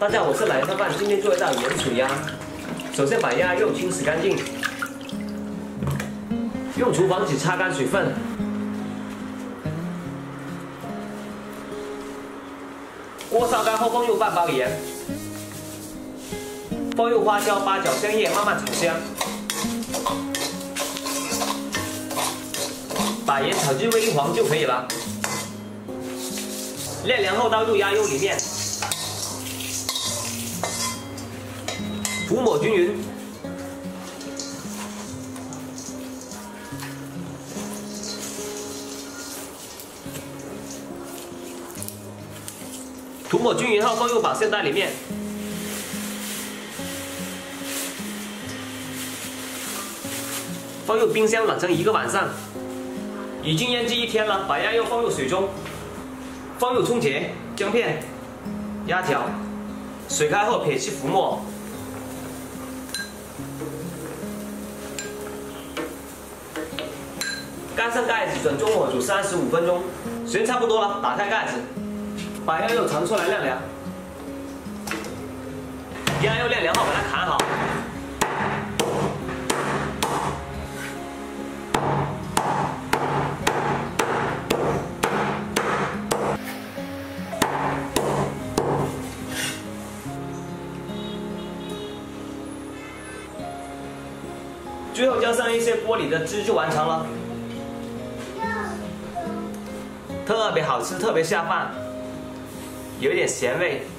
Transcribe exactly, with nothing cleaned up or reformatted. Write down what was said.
大家好，我是来饭饭，今天做一道盐水鸭。首先把鸭肉清洗干净，用厨房纸擦干水分。锅烧干后放入半包盐，放入花椒、八角、香叶，慢慢炒香。把盐炒至微黄就可以了。晾凉后倒入鸭肉里面。 涂抹均匀，涂抹均匀后放入保鲜袋里面，放入冰箱冷藏一个晚上。已经腌制一天了，把鸭肉放入水中，放入葱节、姜片、鸭条，水开后撇去浮沫。 盖上盖子，转中火煮三十五分钟，时间差不多了，打开盖子，把鸭肉盛出来晾凉。鸭肉晾凉后，把它砍好。最后加上一些锅里的汁就完成了。 特别好吃，特别下饭，有一点咸味。